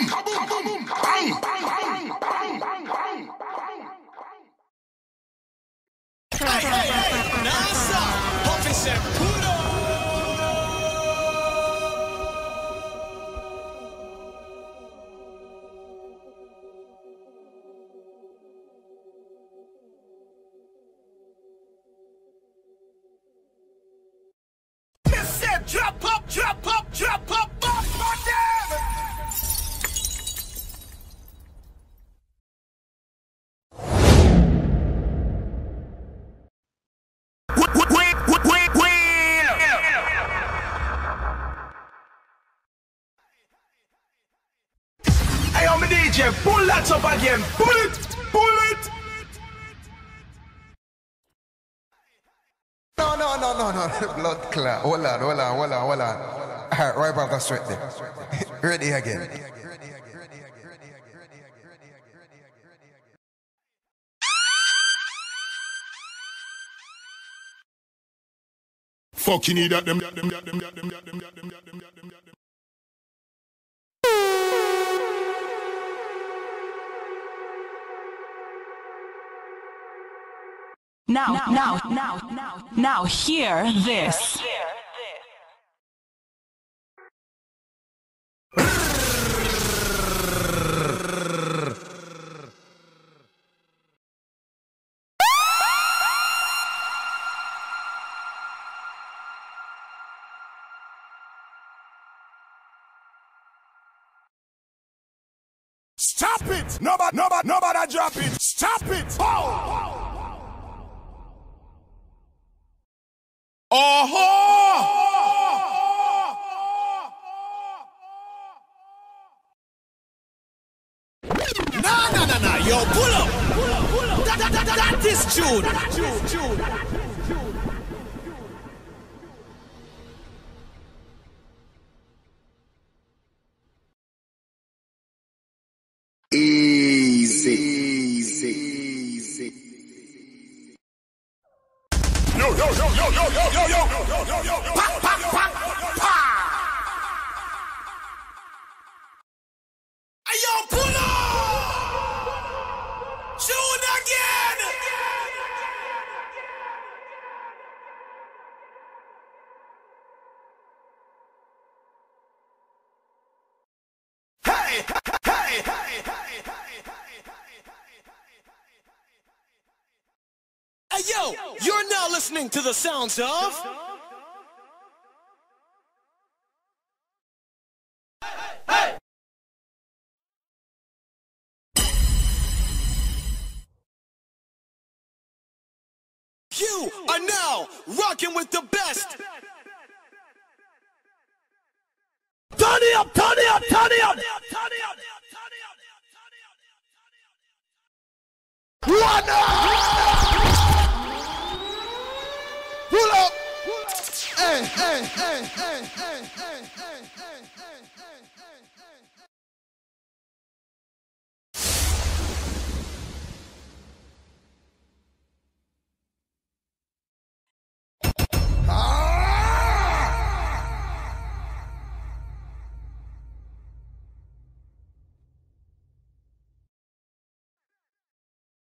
kaboom, bang, bang, bang, bang, bang, bang. Hey, nasa, officer puro. Drop up, drop up, drop up, up for them. Hey, I'm a DJ, pull that up again, pull it, pull it. No, blood clot. Hold on. Alright, right back the straight there. Ready again. Fucking need that them. Now, hear this. Stop it! Nobody drop it! Stop it! Oh! No, yo, pull up. That is June. Easy. Yo. Pa. Yo, pull up. June again. Hey. Hey, yo, you're now listening to the sounds of... You are now rocking with the best. Turn it up. One up! Pull up! Hey.